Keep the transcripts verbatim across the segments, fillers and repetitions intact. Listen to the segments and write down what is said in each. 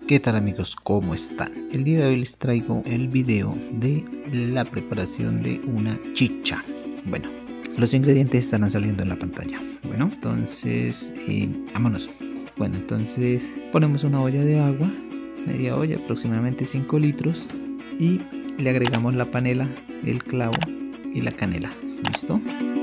¿Qué tal amigos? ¿Cómo están? El día de hoy les traigo el video de la preparación de una chicha. Bueno, los ingredientes estarán saliendo en la pantalla. Bueno, entonces, eh, vámonos. Bueno, entonces ponemos una olla de agua, media olla, aproximadamente cinco litros. Y le agregamos la panela, el clavo y la canela. ¿Listo?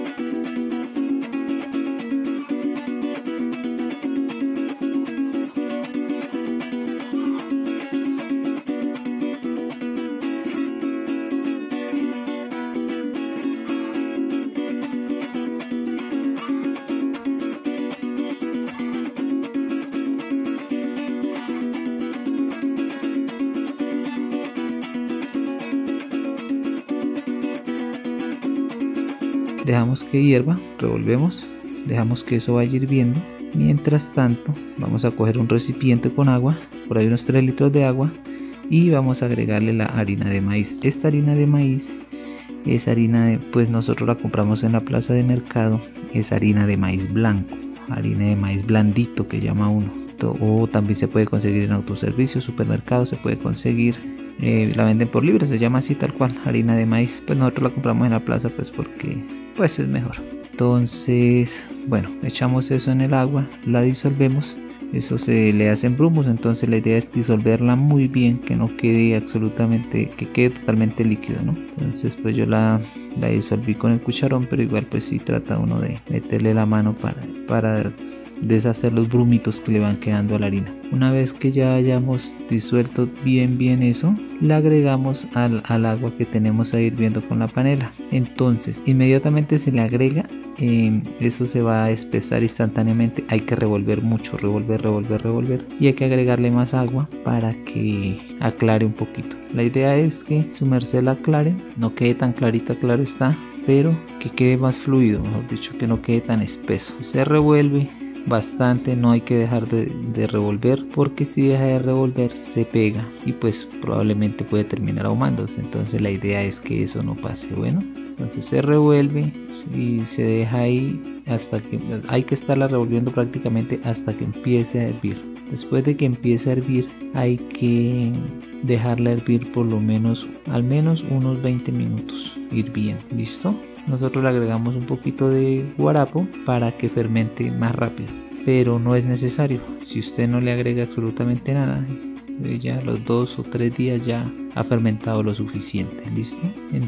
Dejamos que hierva, revolvemos, dejamos que eso vaya hirviendo. Mientras tanto vamos a coger un recipiente con agua, por ahí unos tres litros de agua, y vamos a agregarle la harina de maíz. Esta harina de maíz es harina de, pues nosotros la compramos en la plaza de mercado, es harina de maíz blanco, harina de maíz blandito que llama uno, o también se puede conseguir en autoservicio, supermercados se puede conseguir. Eh, la venden por libre, se llama así tal cual, harina de maíz. Pues nosotros la compramos en la plaza pues porque pues es mejor. Entonces, bueno, echamos eso en el agua, la disolvemos. Eso se le hacen grumos, entonces la idea es disolverla muy bien, que no quede absolutamente, que quede totalmente líquido, ¿no? Entonces pues yo la, la disolví con el cucharón, pero igual pues sí trata uno de meterle la mano para, para deshacer los grumitos que le van quedando a la harina. Una vez que ya hayamos disuelto bien bien eso, le agregamos al, al agua que tenemos ahí hirviendo con la panela. Entonces inmediatamente se le agrega, eh, eso se va a espesar instantáneamente. Hay que revolver mucho, revolver, revolver, revolver, y hay que agregarle más agua para que aclare un poquito. La idea es que su merced la aclare, no quede tan clarita, claro está, pero que quede más fluido, mejor dicho, que no quede tan espeso. Se revuelve bastante, no hay que dejar de, de revolver, porque si deja de revolver se pega y pues probablemente puede terminar ahumándose. Entonces la idea es que eso no pase. Bueno, entonces se revuelve y se deja ahí hasta que hay que estarla revolviendo prácticamente hasta que empiece a hervir. Después de que empiece a hervir hay que dejarla hervir por lo menos al menos unos veinte minutos hirviendo. ¿Listo? Nosotros le agregamos un poquito de guarapo para que fermente más rápido, pero no es necesario. Si usted no le agrega absolutamente nada, ya a los dos o tres días ya ha fermentado lo suficiente. ¿Listo?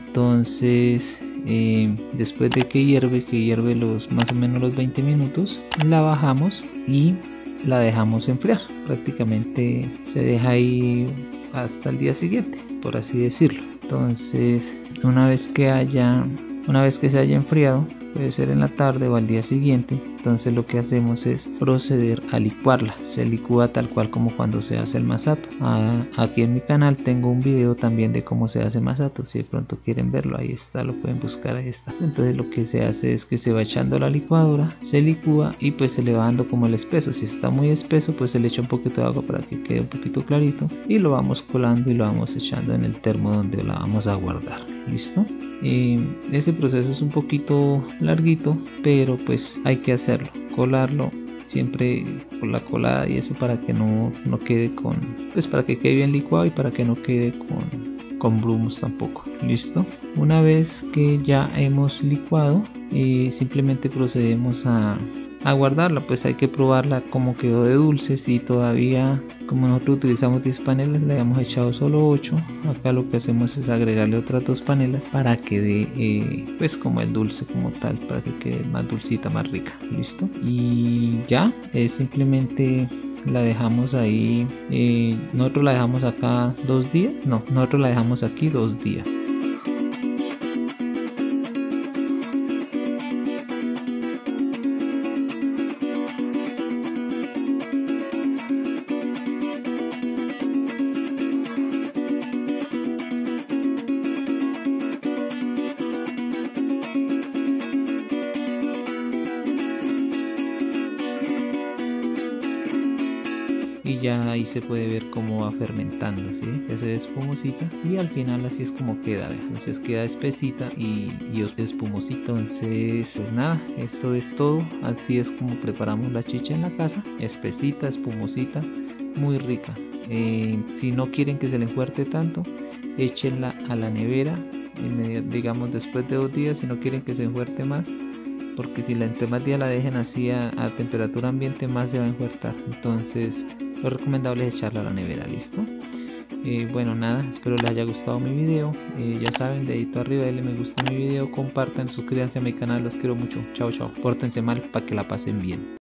Entonces eh, después de que hierve, que hierve los más o menos los veinte minutos, la bajamos y la dejamos enfriar. Prácticamente se deja ahí hasta el día siguiente, por así decirlo. Entonces una vez que haya Una vez que se haya enfriado, puede ser en la tarde o al día siguiente, entonces lo que hacemos es proceder a licuarla. Se licúa tal cual como cuando se hace el masato. Ah, aquí en mi canal tengo un video también de cómo se hace masato, si de pronto quieren verlo, ahí está, lo pueden buscar, ahí está. Entonces lo que se hace es que se va echando a la licuadora, se licúa y pues se le va dando como el espeso. Si está muy espeso, pues se le echa un poquito de agua para que quede un poquito clarito y lo vamos colando y lo vamos echando en el termo donde la vamos a guardar. ¿Listo? Y ese proceso es un poquito larguito, pero pues hay que hacerlo, colarlo siempre con la colada y eso para que no, no quede con, pues para que quede bien licuado y para que no quede con, con grumos tampoco. ¿Listo? Una vez que ya hemos licuado, eh, simplemente procedemos a a guardarla. Pues hay que probarla como quedó de dulce. Si todavía, como nosotros utilizamos diez panelas, le hemos echado solo ocho, acá lo que hacemos es agregarle otras dos panelas para que dé eh, pues como el dulce como tal, para que quede más dulcita, más rica. Listo, y ya es simplemente la dejamos ahí. Eh, nosotros la dejamos acá dos días, no, nosotros la dejamos aquí dos días. Y ya ahí se puede ver cómo va fermentando, ¿sí? Ya se ve espumosita y al final así es como queda, ¿ve? Entonces queda espesita y, y espumosito. Entonces pues nada, esto es todo. Así es como preparamos la chicha en la casa, espesita, espumosita. muy rica. Eh, si no quieren que se le enfuerte tanto, échenla a la nevera, digamos después de dos días, si no quieren que se enfuerte más, porque si la entre más días la dejen así a, a temperatura ambiente, más se va a enfuertar. Entonces lo recomendable es echarla a la nevera. Listo. Eh, bueno, nada, espero les haya gustado mi video. Eh, ya saben, dedito arriba, denle me gusta a mi video, compartan, suscríbanse a mi canal, los quiero mucho. Chao, chao, pórtense mal para que la pasen bien.